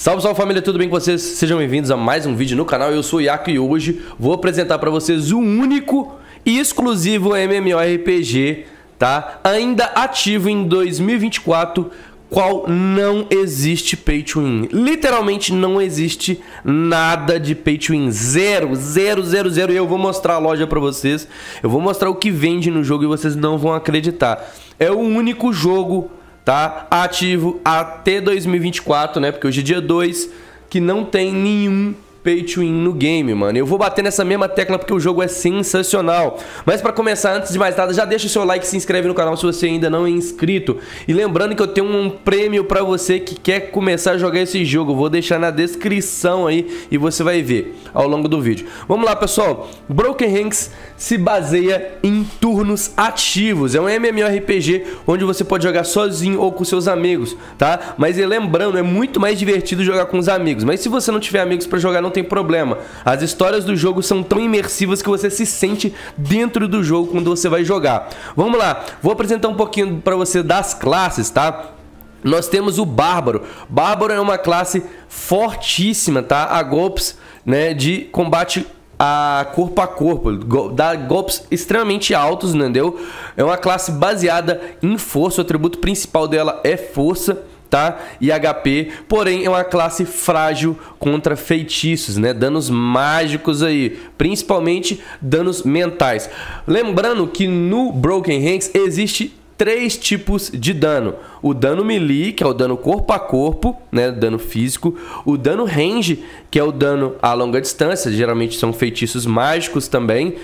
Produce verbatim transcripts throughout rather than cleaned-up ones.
Salve, salve família, tudo bem com vocês? Sejam bem-vindos a mais um vídeo no canal. Eu sou o Iaco e hoje vou apresentar para vocês o único e exclusivo MMORPG, tá? Ainda ativo em dois mil e vinte e quatro, qual não existe Pay to Win. Literalmente não existe nada de Pay to Win. Zero, zero, zero, zero. E eu vou mostrar a loja para vocês. Eu vou mostrar o que vende no jogo e vocês não vão acreditar. É o único jogo, tá, ativo até dois mil e vinte e quatro, né? Porque hoje é dia dois, que não tem nenhum Pay to Win no game, mano. Eu vou bater nessa mesma tecla porque o jogo é sensacional. Mas pra começar, antes de mais nada, já deixa o seu like e se inscreve no canal se você ainda não é inscrito. E lembrando que eu tenho um prêmio pra você que quer começar a jogar esse jogo. Vou deixar na descrição aí e você vai ver ao longo do vídeo. Vamos lá, pessoal. Broken Ranks se baseia em turnos ativos. É um MMORPG onde você pode jogar sozinho ou com seus amigos, tá? Mas lembrando, é muito mais divertido jogar com os amigos. Mas se você não tiver amigos pra jogar, não tem problema. As histórias do jogo são tão imersivas que você se sente dentro do jogo quando você vai jogar. Vamos lá, vou apresentar um pouquinho para você das classes, tá? Nós temos o Bárbaro. Bárbaro é uma classe fortíssima, tá? A golpes, né, de combate a corpo a corpo, dá golpes extremamente altos, entendeu? É uma classe baseada em força, o atributo principal dela é força, tá? E H P, porém é uma classe frágil contra feitiços, né? Danos mágicos aí, principalmente danos mentais. Lembrando que no Broken Ranks existe três tipos de dano: o dano melee, que é o dano corpo a corpo, né, dano físico; o dano range, que é o dano a longa distância, geralmente são feitiços mágicos também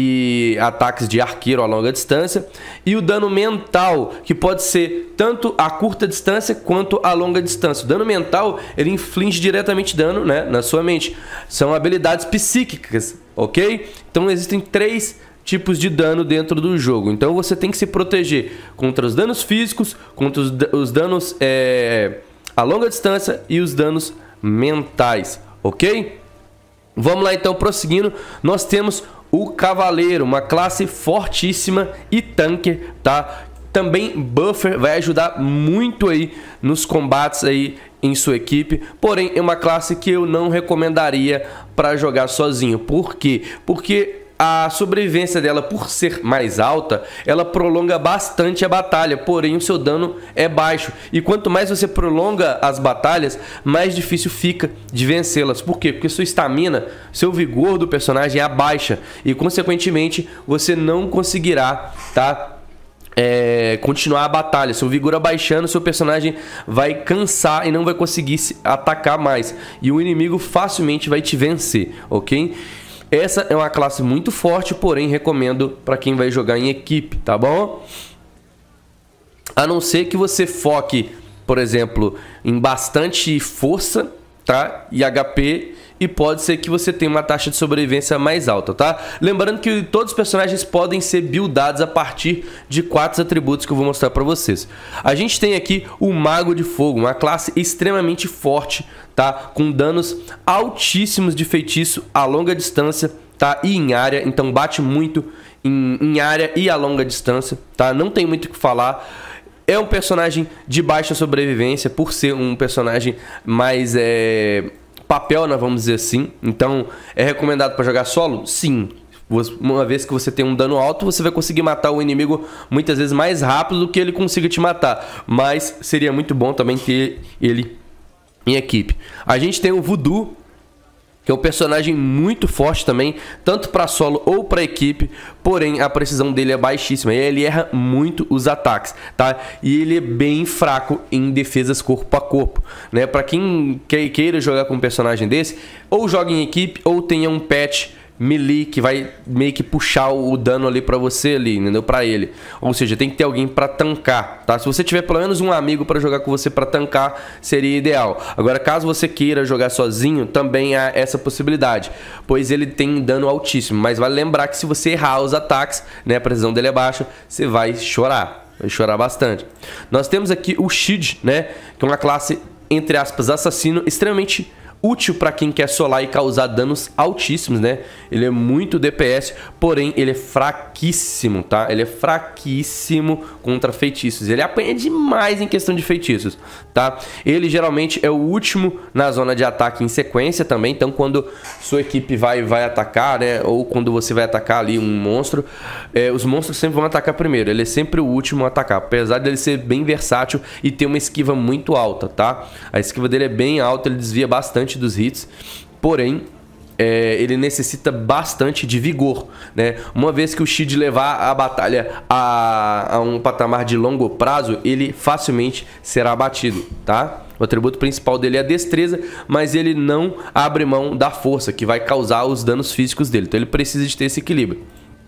e ataques de arqueiro a longa distância; e o dano mental, que pode ser tanto a curta distância quanto a longa distância. O dano mental, ele inflige diretamente dano, né, na sua mente. São habilidades psíquicas, ok? Então existem três tipos de dano dentro do jogo. Então você tem que se proteger contra os danos físicos, contra os, os danos é, a longa distância e os danos mentais, ok? Vamos lá então, prosseguindo. Nós temos o Cavaleiro, uma classe fortíssima e tanker, tá? Também buffer, vai ajudar muito aí nos combates aí em sua equipe, porém é uma classe que eu não recomendaria para jogar sozinho. Por quê? Porque a sobrevivência dela, por ser mais alta, ela prolonga bastante a batalha, porém o seu dano é baixo. E quanto mais você prolonga as batalhas, mais difícil fica de vencê-las. Por quê? Porque sua estamina, seu vigor do personagem abaixa e, consequentemente, você não conseguirá, tá? É, continuar a batalha. Seu vigor abaixando, seu personagem vai cansar e não vai conseguir se atacar mais. E o inimigo facilmente vai te vencer, ok? Essa é uma classe muito forte, porém recomendo para quem vai jogar em equipe, tá bom? A não ser que você foque, por exemplo, em bastante força, tá? E H P, e pode ser que você tenha uma taxa de sobrevivência mais alta, tá? Lembrando que todos os personagens podem ser buildados a partir de quatro atributos que eu vou mostrar para vocês. A gente tem aqui o Mago de Fogo, uma classe extremamente forte, tá? Com danos altíssimos de feitiço a longa distância, tá? E em área, então bate muito em, em área e a longa distância, tá? Não tem muito o que falar. É um personagem de baixa sobrevivência, por ser um personagem mais é, papel, né, vamos dizer assim. Então, é recomendado para jogar solo? Sim. Uma vez que você tem um dano alto, você vai conseguir matar o inimigo muitas vezes mais rápido do que ele consiga te matar. Mas seria muito bom também ter ele em equipe. A gente tem o Voodoo, que é um personagem muito forte também, tanto para solo ou para equipe, porém a precisão dele é baixíssima e ele erra muito os ataques, tá? E ele é bem fraco em defesas corpo a corpo, né? Para quem queira jogar com um personagem desse, ou joga em equipe ou tenha um pet melee que vai meio que puxar o dano ali pra você ali, entendeu? Pra ele. Ou seja, tem que ter alguém pra tancar, tá? Se você tiver pelo menos um amigo pra jogar com você pra tancar, seria ideal. Agora, caso você queira jogar sozinho, também há essa possibilidade, pois ele tem dano altíssimo. Mas vale lembrar que se você errar os ataques, né, a precisão dele é baixa, você vai chorar. Vai chorar bastante. Nós temos aqui o Shield, né, que é uma classe, entre aspas, assassino, extremamente útil para quem quer solar e causar danos altíssimos, né? Ele é muito D P S, porém ele é fraquíssimo, tá? Ele é fraquíssimo contra feitiços. Ele apanha demais em questão de feitiços, tá? Ele geralmente é o último na zona de ataque em sequência também. Então, quando sua equipe vai, vai atacar, né? Ou quando você vai atacar ali um monstro, é, os monstros sempre vão atacar primeiro. Ele é sempre o último a atacar, apesar dele ser bem versátil e ter uma esquiva muito alta, tá? A esquiva dele é bem alta, ele desvia bastante dos hits, porém é, ele necessita bastante de vigor, né? Uma vez que o Shid levar a batalha a, a um patamar de longo prazo, ele facilmente será abatido, tá? O atributo principal dele é a destreza, mas ele não abre mão da força, que vai causar os danos físicos dele. Então ele precisa de ter esse equilíbrio.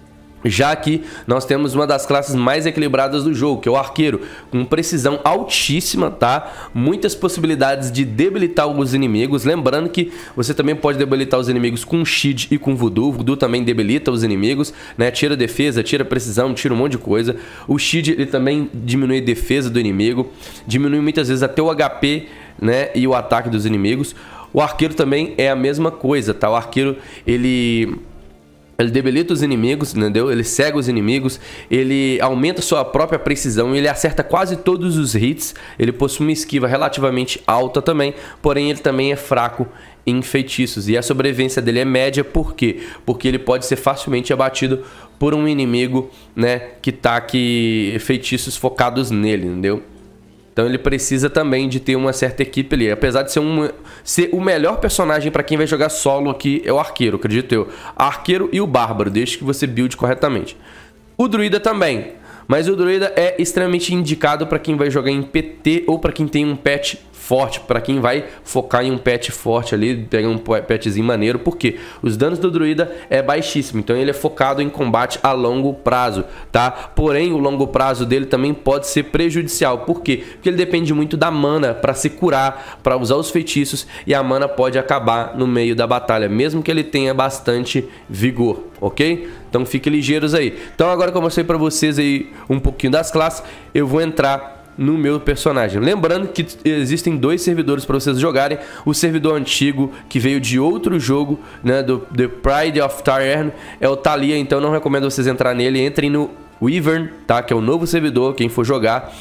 Já que nós temos uma das classes mais equilibradas do jogo, que é o arqueiro, com precisão altíssima, tá? Muitas possibilidades de debilitar os inimigos. Lembrando que você também pode debilitar os inimigos com Shield e com Voodoo. O Voodoo também debilita os inimigos, né? Tira defesa, tira precisão, tira um monte de coisa. O Shield, ele também diminui a defesa do inimigo, diminui muitas vezes até o H P, né? E o ataque dos inimigos. O arqueiro também é a mesma coisa, tá? O arqueiro, ele... Ele debilita os inimigos, entendeu? Ele cega os inimigos, ele aumenta sua própria precisão, ele acerta quase todos os hits, ele possui uma esquiva relativamente alta também, porém ele também é fraco em feitiços. E a sobrevivência dele é média, por quê? Porque ele pode ser facilmente abatido por um inimigo, né, que tá aqui feitiços focados nele, entendeu? Então ele precisa também de ter uma certa equipe ali. Apesar de ser, um, ser o melhor personagem para quem vai jogar solo aqui é o arqueiro, acredito eu. Arqueiro e o bárbaro, desde que você build corretamente. O druida também. Mas o druida é extremamente indicado para quem vai jogar em P T ou para quem tem um pet forte, para quem vai focar em um pet forte ali, pegar um petzinho maneiro, porque os danos do druida é baixíssimo, então ele é focado em combate a longo prazo, tá? Porém, o longo prazo dele também pode ser prejudicial, por quê? Porque ele depende muito da mana para se curar, para usar os feitiços, e a mana pode acabar no meio da batalha, mesmo que ele tenha bastante vigor, ok? Então fiquem ligeiros aí. Então agora que eu mostrei para vocês aí um pouquinho das classes, eu vou entrar no meu personagem. Lembrando que existem dois servidores para vocês jogarem. O servidor antigo, que veio de outro jogo, né, do The Pride of Tyrion, é o Thalia, então não recomendo vocês entrar nele. Entrem no Wyvern, tá? Que é o novo servidor, quem for jogar.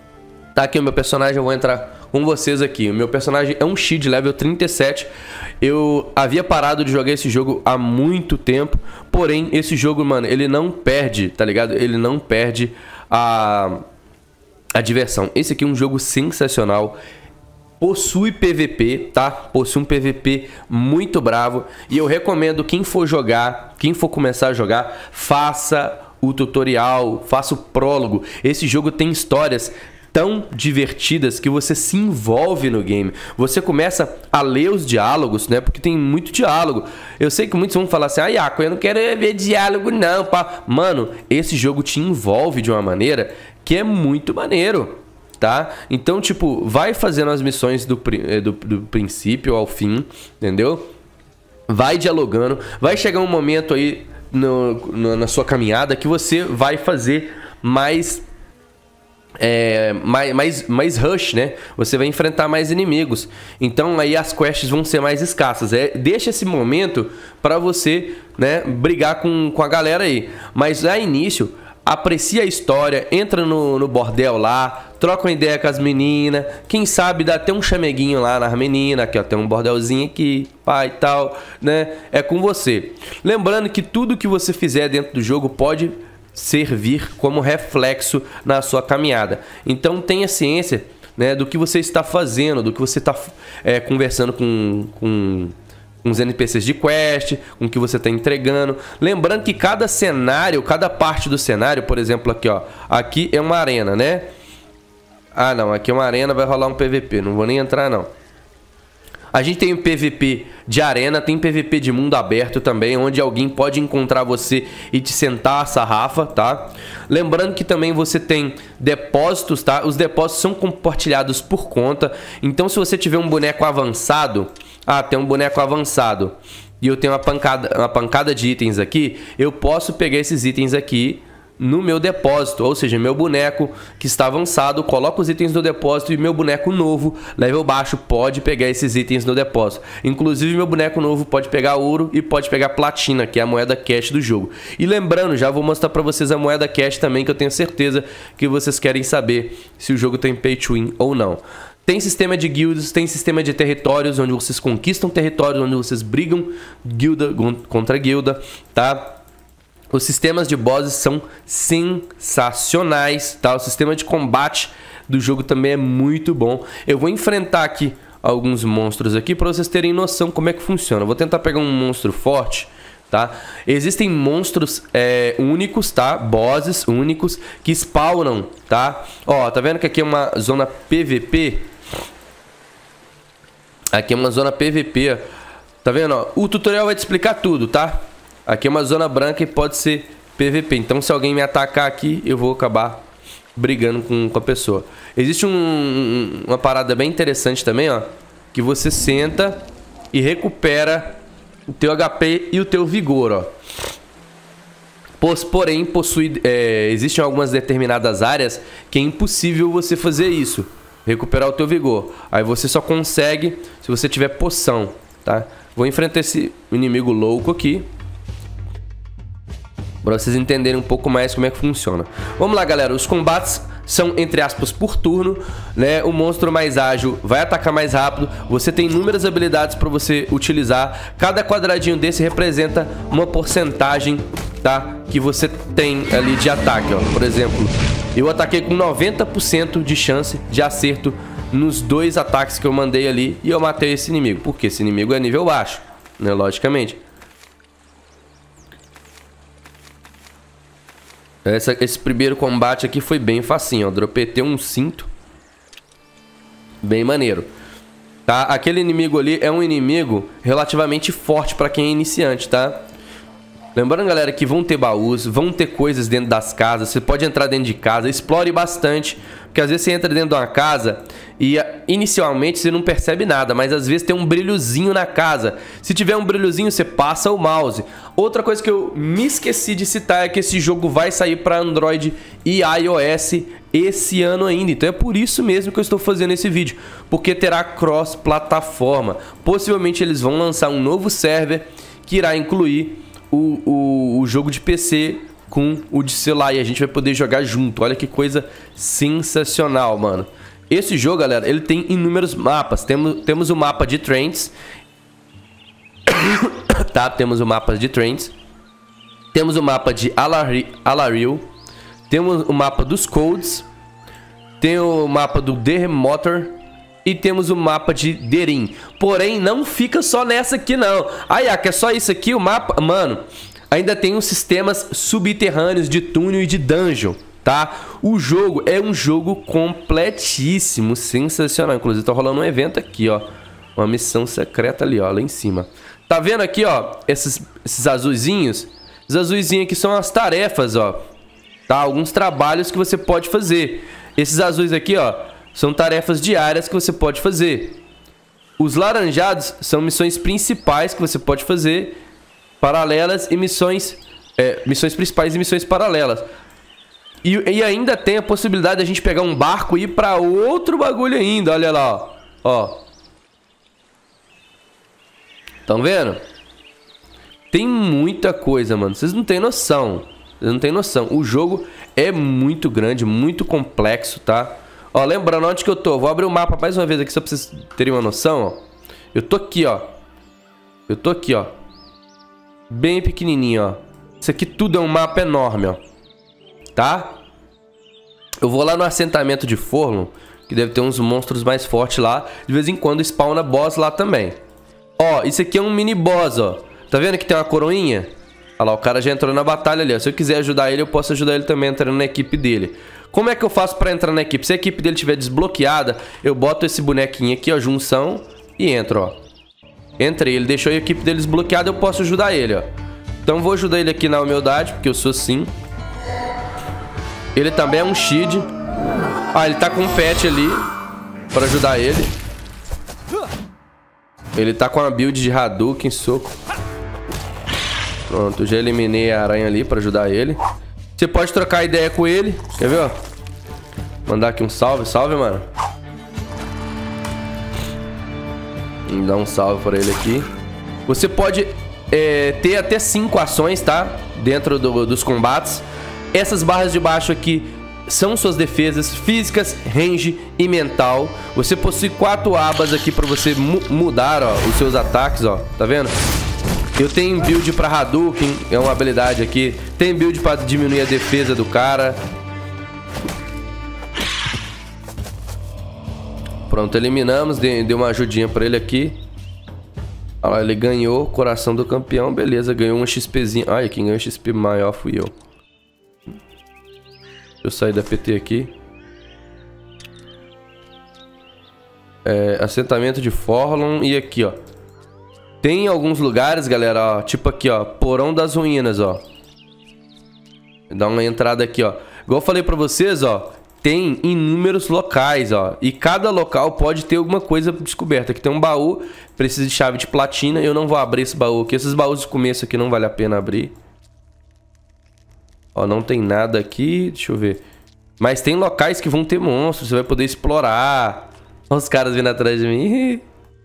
Tá aqui o meu personagem, eu vou entrar com vocês aqui. O meu personagem é um Shid level trinta e sete. Eu havia parado de jogar esse jogo há muito tempo, porém esse jogo, mano, ele não perde, tá ligado? Ele não perde a... a diversão. Esse aqui é um jogo sensacional. Possui P V P, tá? Possui um P V P muito bravo. E eu recomendo quem for jogar, quem for começar a jogar, faça o tutorial, faça o prólogo. Esse jogo tem histórias tão divertidas que você se envolve no game. Você começa a ler os diálogos, né? Porque tem muito diálogo. Eu sei que muitos vão falar assim: ah, Iaco, eu não quero ver diálogo não, pá. Mano, esse jogo te envolve de uma maneira que é muito maneiro, tá? Então, tipo, vai fazendo as missões do, do, do princípio ao fim, entendeu? Vai dialogando. Vai chegar um momento aí no, no, na sua caminhada que você vai fazer mais... É, mais, mais, mais rush, né? Você vai enfrentar mais inimigos. Então aí as quests vão ser mais escassas. É, deixa esse momento para você, né, brigar com, com a galera aí. Mas a início, aprecia a história, entra no, no bordel lá, troca uma ideia com as meninas. Quem sabe dá até um chameguinho lá nas meninas, aqui ó, tem um bordelzinho aqui, pai e tal, né? É com você. Lembrando que tudo que você fizer dentro do jogo pode servir como reflexo na sua caminhada. Então tenha ciência, né, do que você está fazendo, do que você está é, conversando com, com, com os N P Cs de quest, com o que você está entregando. Lembrando que cada cenário, cada parte do cenário, por exemplo, aqui ó, aqui é uma arena, né? Ah não, aqui é uma arena, vai rolar um P V P, não vou nem entrar não. A gente tem um P V P de arena, tem P V P de mundo aberto também, onde alguém pode encontrar você e te sentar a sarrafa, tá? Lembrando que também você tem depósitos, tá? Os depósitos são compartilhados por conta. Então, se você tiver um boneco avançado... Ah, tem um boneco avançado e eu tenho uma pancada, uma pancada de itens aqui, eu posso pegar esses itens aqui, no meu depósito, ou seja, meu boneco que está avançado, coloca os itens no depósito e meu boneco novo, level baixo, pode pegar esses itens no depósito. Inclusive, meu boneco novo pode pegar ouro e pode pegar platina, que é a moeda cash do jogo. E lembrando, já vou mostrar para vocês a moeda cash também, que eu tenho certeza que vocês querem saber se o jogo tem pay to win ou não. Tem sistema de guildas, tem sistema de territórios, onde vocês conquistam territórios, onde vocês brigam guilda contra guilda, tá? Os sistemas de bosses são sensacionais, tá? O sistema de combate do jogo também é muito bom. Eu vou enfrentar aqui alguns monstros aqui para vocês terem noção como é que funciona. Eu vou tentar pegar um monstro forte, tá? Existem monstros é, únicos, tá? Bosses únicos que spawnam, tá? Ó, tá vendo que aqui é uma zona P V P? Aqui é uma zona P V P, tá vendo? Ó, o tutorial vai te explicar tudo, tá? Aqui é uma zona branca e pode ser P V P. Então, se alguém me atacar aqui, eu vou acabar brigando com, com a pessoa. Existe um, um, uma parada bem interessante também, ó. Que você senta e recupera o teu H P e o teu vigor, ó. Pois, porém, possui, é, existem algumas determinadas áreas que é impossível você fazer isso. Recuperar o teu vigor. Aí você só consegue se você tiver poção, tá? Vou enfrentar esse inimigo louco aqui, para vocês entenderem um pouco mais como é que funciona. Vamos lá, galera. Os combates são, entre aspas, por turno, né? O monstro mais ágil vai atacar mais rápido. Você tem inúmeras habilidades para você utilizar. Cada quadradinho desse representa uma porcentagem, tá? Que você tem ali de ataque, ó. Por exemplo, eu ataquei com noventa por cento de chance de acerto nos dois ataques que eu mandei ali e eu matei esse inimigo. Porque esse inimigo é nível baixo, né? Logicamente. Essa, esse primeiro combate aqui foi bem facinho, ó. Dropetei um cinto. Bem maneiro. Tá? Aquele inimigo ali é um inimigo relativamente forte para quem é iniciante, tá? Lembrando, galera, que vão ter baús, vão ter coisas dentro das casas. Você pode entrar dentro de casa, explore bastante. Porque às vezes você entra dentro de uma casa e inicialmente você não percebe nada, mas às vezes tem um brilhozinho na casa. Se tiver um brilhozinho, você passa o mouse. Outra coisa que eu me esqueci de citar é que esse jogo vai sair para Android e iOS esse ano ainda. Então é por isso mesmo que eu estou fazendo esse vídeo, porque terá cross-plataforma. Possivelmente eles vão lançar um novo server que irá incluir o, o, o jogo de P C com o de celular e a gente vai poder jogar junto. Olha que coisa sensacional, mano. Esse jogo, galera, ele tem inúmeros mapas. Temos, temos o mapa de Trends. Tá, temos o mapa de Trends. Temos o mapa de Alarill. Temos o mapa dos Codes. Tem o mapa do Derremotor. E temos o mapa de Derim. Porém, não fica só nessa aqui, não. Ah, Yak, é só isso aqui o mapa? Mano, ainda tem os sistemas subterrâneos de túnel e de dungeon, tá? O jogo é um jogo completíssimo, sensacional. Inclusive, tá rolando um evento aqui, ó. Uma missão secreta ali, ó, lá em cima. Tá vendo aqui, ó, esses, esses azulzinhos? Os azulzinhos aqui são as tarefas, ó. Tá? Alguns trabalhos que você pode fazer. Esses azuis aqui, ó, são tarefas diárias que você pode fazer. Os laranjados são missões principais que você pode fazer, paralelas e missões, é, missões principais e missões paralelas. E, e ainda tem a possibilidade de a gente pegar um barco e ir pra outro bagulho ainda. Olha lá, ó. Ó. Tão vendo? Tem muita coisa, mano. Vocês não têm noção. Vocês não têm noção. O jogo é muito grande, muito complexo, tá? Ó, lembrando onde que eu tô. Vou abrir o mapa mais uma vez aqui só pra vocês terem uma noção, ó. Eu tô aqui, ó. Eu tô aqui, ó. Bem pequenininho, ó. Isso aqui tudo é um mapa enorme, ó. Tá? Eu vou lá no assentamento de Forlon, que deve ter uns monstros mais fortes lá. De vez em quando spawna boss lá também. Ó, isso aqui é um mini boss, ó. Tá vendo que tem uma coroinha? Olha lá, o cara já entrou na batalha ali, ó. Se eu quiser ajudar ele, eu posso ajudar ele também entrando na equipe dele. Como é que eu faço pra entrar na equipe? Se a equipe dele estiver desbloqueada, eu boto esse bonequinho aqui, ó, junção, e entro, ó. Entrei, ele deixou a equipe dele desbloqueada, eu posso ajudar ele, ó. Então vou ajudar ele aqui na humildade, porque eu sou sim. Ele também é um shield. Ah, ele tá com um pet ali pra ajudar ele. Ele tá com uma build de Hadouken, soco. Pronto, já eliminei a aranha ali pra ajudar ele. Você pode trocar ideia com ele. Quer ver, ó? Mandar aqui um salve. Salve, mano. Vou dar um salve pra ele aqui. Você pode é, ter até cinco ações, tá? Dentro do, dos combates. Essas barras de baixo aqui são suas defesas físicas, range e mental. Você possui quatro abas aqui pra você mu mudar, ó, os seus ataques, ó. Tá vendo? Eu tenho build pra Hadouken, é uma habilidade aqui. Tem build pra diminuir a defesa do cara. Pronto, eliminamos. Deu uma ajudinha pra ele aqui. Olha lá, ele ganhou coração do campeão. Beleza, ganhou um XPzinho. Ai, quem ganhou X P maior fui eu. Deixa eu sair da P T aqui. É, assentamento de Forlon. E aqui, ó. Tem alguns lugares, galera, ó. Tipo aqui, ó. Porão das Ruínas, ó. Dá uma entrada aqui, ó. Igual eu falei pra vocês, ó. Tem inúmeros locais, ó. E cada local pode ter alguma coisa descoberta. Aqui tem um baú. Precisa de chave de platina. Eu não vou abrir esse baú aqui. Esses baús de começo aqui não vale a pena abrir. Ó, não tem nada aqui. Deixa eu ver. Mas tem locais que vão ter monstros. Você vai poder explorar. Olha os caras vindo atrás de mim.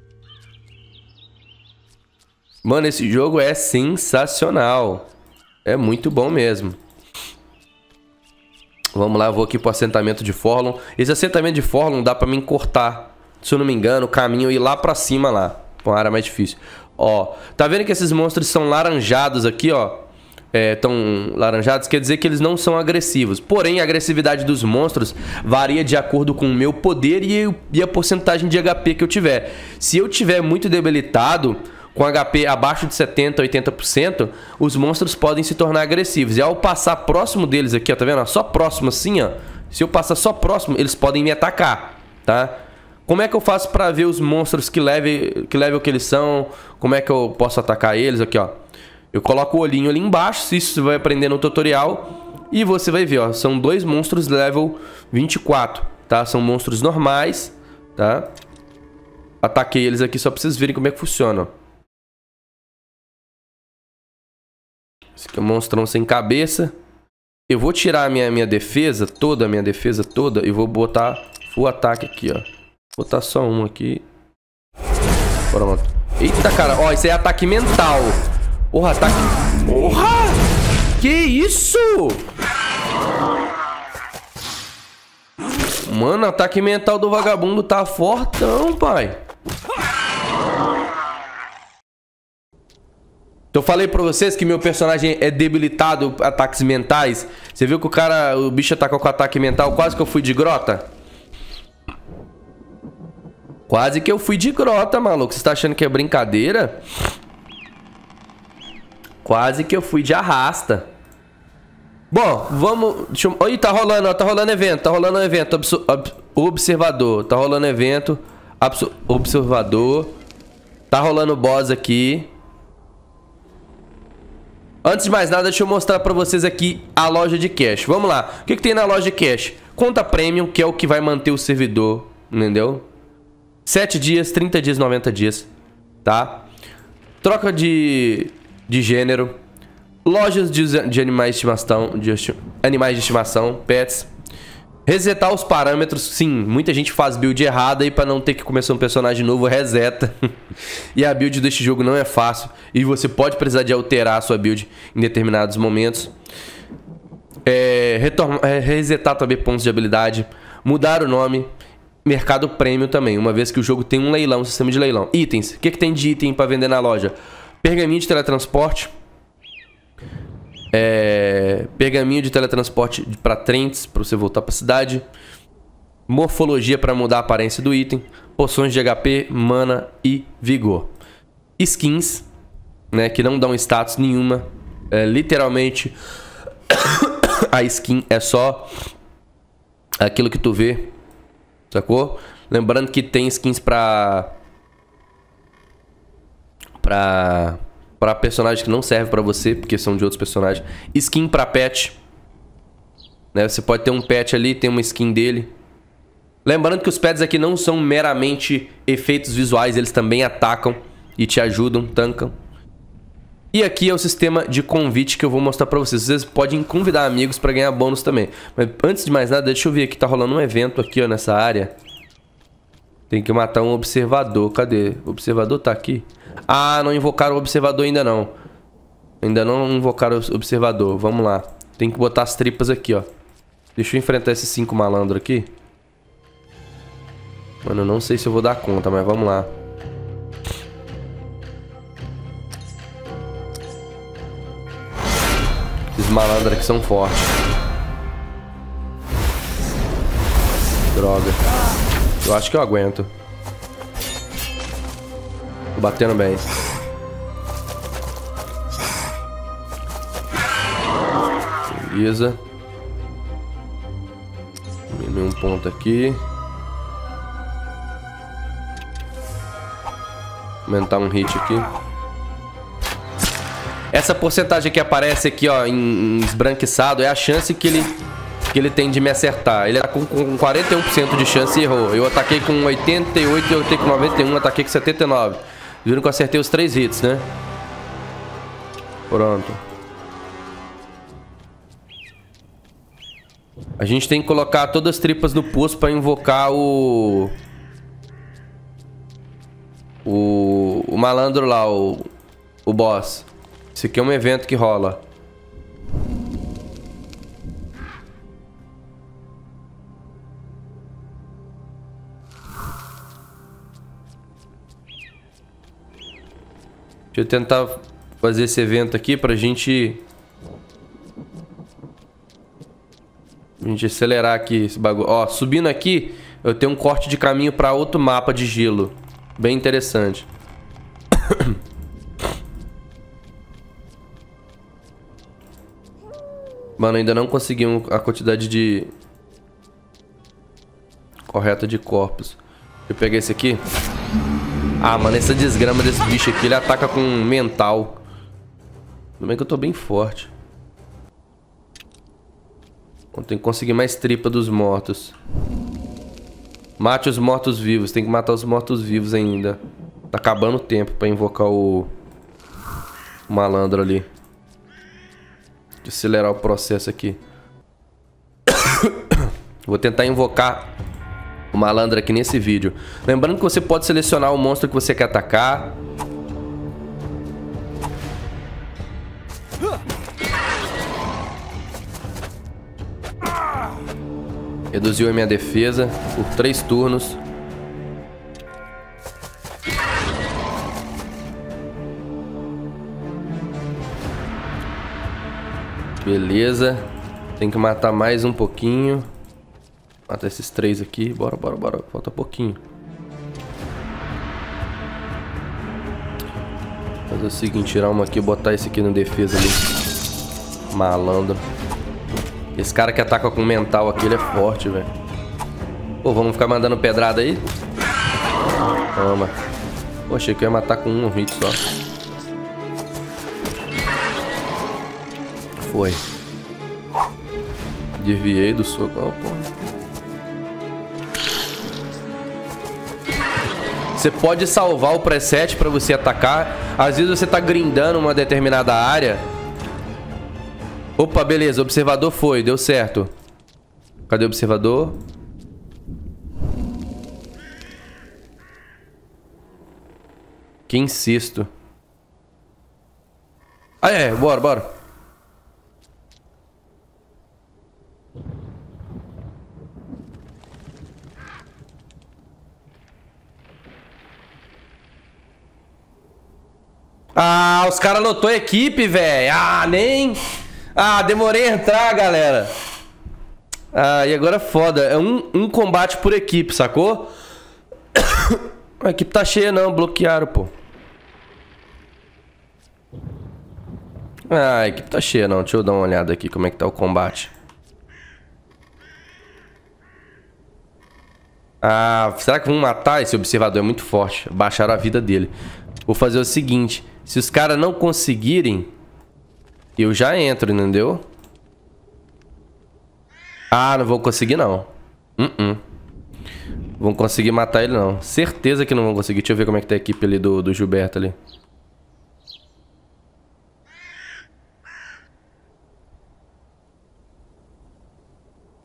Mano, esse jogo é sensacional. É muito bom mesmo. Vamos lá, vou aqui pro assentamento de Forlon. Esse assentamento de Forlon dá pra mim cortar, se eu não me engano, o caminho e ir lá pra cima lá. Pra uma área mais difícil. Ó, tá vendo que esses monstros são laranjados aqui, ó? É, tão laranjados, quer dizer que eles não são agressivos. Porém, a agressividade dos monstros varia de acordo com o meu poder e, e a porcentagem de H P que eu tiver. Se eu tiver muito debilitado, com H P abaixo de setenta, oitenta por cento, os monstros podem se tornar agressivos. E ao passar próximo deles aqui, ó, tá vendo? Só próximo assim, ó. Se eu passar só próximo, eles podem me atacar, tá? Como é que eu faço pra ver os monstros que level, que level que eles são? Como é que eu posso atacar eles? Aqui, ó. Eu coloco o olhinho ali embaixo, isso você vai aprender no tutorial. E você vai ver, ó. São dois monstros level vinte e quatro, tá? São monstros normais, tá? Ataquei eles aqui só pra vocês verem como é que funciona, ó. Esse aqui é um monstrão sem cabeça. Eu vou tirar a minha, minha defesa toda, a minha defesa toda, e vou botar full ataque aqui, ó. Vou botar só um aqui. Pronto. Eita, cara. Ó, isso aí é ataque mental. Porra, ataque... Porra! Que isso? Mano, ataque mental do vagabundo tá fortão, pai. Eu falei pra vocês que meu personagem é debilitado ataques mentais. Você viu que o cara, o bicho atacou com ataque mental, quase que eu fui de grota? Quase que eu fui de grota, maluco. Você tá achando que é brincadeira? Quase que eu fui de arrasta. Bom, vamos... Deixa eu... Ih, tá rolando, ó, tá rolando evento, tá rolando evento. Obs... Observador, tá rolando evento. Abs... Observador. Tá rolando boss aqui. Antes de mais nada, deixa eu mostrar pra vocês aqui a loja de cash. Vamos lá. O que, que tem na loja de cash? Conta premium, que é o que vai manter o servidor, entendeu? sete dias, trinta dias, noventa dias, tá? Troca de, de gênero. Lojas de, de animais de estimação, de animais de estimação, pets. Resetar os parâmetros. Sim, muita gente faz build errada e para não ter que começar um personagem novo, reseta. E a build deste jogo não é fácil. E você pode precisar de alterar a sua build em determinados momentos. É, é, resetar também pontos de habilidade. Mudar o nome. Mercado Premium também, uma vez que o jogo tem um leilão, um sistema de leilão. Itens. O que, que tem de item para vender na loja? Pergaminho de teletransporte. É, pergaminho de teletransporte para trens, para você voltar para a cidade. Morfologia para mudar a aparência do item. Poções de H P, mana e vigor. Skins, né, que não dão status nenhuma. É, literalmente, a skin é só aquilo que tu vê, sacou? Lembrando que tem skins para para para personagens que não servem pra você, porque são de outros personagens. Skin pra pet, né? Você pode ter um pet ali, tem uma skin dele. Lembrando que os pets aqui não são meramente efeitos visuais, eles também atacam e te ajudam, tancam. E aqui é o sistema de convite que eu vou mostrar pra vocês. Vocês podem convidar amigos pra ganhar bônus também. Mas antes de mais nada, deixa eu ver aqui. Tá rolando um evento aqui, ó, nessa área. Tem que matar um observador. Cadê? O observador tá aqui. Ah, não invocaram o observador ainda não. Ainda não invocaram o observador. Vamos lá. Tem que botar as tripas aqui, ó. Deixa eu enfrentar esses cinco malandros aqui. Mano, eu não sei se eu vou dar conta, mas vamos lá. Esses malandros aqui são fortes. Droga. Eu acho que eu aguento. Tô batendo bem. Beleza. Diminui um ponto aqui. Aumentar um hit aqui. Essa porcentagem que aparece aqui, ó, em, em esbranquiçado, é a chance que ele, que ele tem de me acertar. Ele tá com, com quarenta e um por cento de chance e errou. Eu ataquei com oitenta e oito, eu ataquei com noventa e um, ataquei com setenta e nove. Viram que eu acertei os três hits, né? Pronto. A gente tem que colocar todas as tripas no poço pra invocar o... O, o malandro lá, o, o boss. Esse aqui é um evento que rola. Deixa eu tentar fazer esse evento aqui pra gente... A gente acelerar aqui esse bagulho. Ó, subindo aqui, eu tenho um corte de caminho pra outro mapa de gelo. Bem interessante. Mano, ainda não conseguimos a quantidade de... correta de corpos. Deixa eu pegar esse aqui. Ah, mano, essa desgrama desse bicho aqui, ele ataca com mental. Tudo bem que eu tô bem forte. Tem que conseguir mais tripa dos mortos. Mate os mortos-vivos. Tem que matar os mortos-vivos ainda. Tá acabando o tempo pra invocar o... o malandro ali. Deixa eu acelerar o processo aqui. Vou tentar invocar o malandro aqui nesse vídeo. Lembrando que você pode selecionar o monstro que você quer atacar. Reduziu a minha defesa por três turnos. Beleza. Tem que matar mais um pouquinho. Mata esses três aqui. Bora, bora, bora. Falta pouquinho. Fazer o seguinte, tirar uma aqui e botar esse aqui na defesa ali. Malandro. Esse cara que ataca com mental aqui, ele é forte, velho. Pô, vamos ficar mandando pedrada aí? Toma. Pô, achei que eu ia matar com um hit só. Foi. Desviei do soco. Oh, pô. Você pode salvar o preset pra você atacar. Às vezes você tá grindando uma determinada área. Opa, beleza, observador foi, deu certo. Cadê o observador? Que insisto. Ah, é, bora, bora. Ah, os caras lotou a equipe, velho. Ah, nem... Ah, demorei a entrar, galera. Ah, e agora é foda. É um, um combate por equipe, sacou? A equipe tá cheia não, bloquearam, pô. Ah, a equipe tá cheia não. Deixa eu dar uma olhada aqui como é que tá o combate. Ah, será que vão matar esse observador? É muito forte. Baixaram a vida dele. Vou fazer o seguinte. Se os caras não conseguirem... eu já entro, entendeu? Ah, não vou conseguir, não. Uh -uh. Vão conseguir matar ele, não. Certeza que não vão conseguir. Deixa eu ver como é que tá a equipe ali do, do Gilberto ali.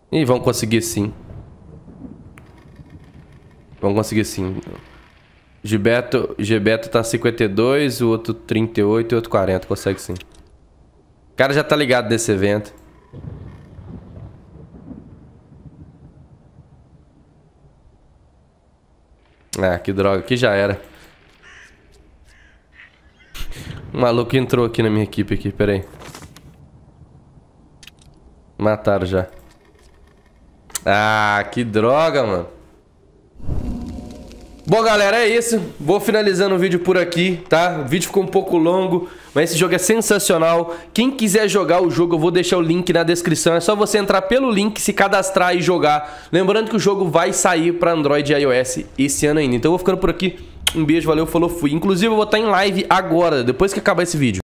Ih, vamos conseguir sim. Vamos conseguir sim. Gilberto, Gilberto tá cinquenta e dois, o outro trinta e oito e o outro quarenta. Consegue sim. O cara já tá ligado nesse evento. Ah, que droga. Aqui já era. Um maluco entrou aqui na minha equipe aqui. Pera aí. Mataram já. Ah, que droga, mano. Bom, galera, é isso. Vou finalizando o vídeo por aqui, tá? O vídeo ficou um pouco longo, mas esse jogo é sensacional. Quem quiser jogar o jogo, eu vou deixar o link na descrição. É só você entrar pelo link, se cadastrar e jogar. Lembrando que o jogo vai sair pra Android e iOS esse ano ainda. Então eu vou ficando por aqui. Um beijo, valeu, falou, fui. Inclusive eu vou estar em live agora, depois que acabar esse vídeo.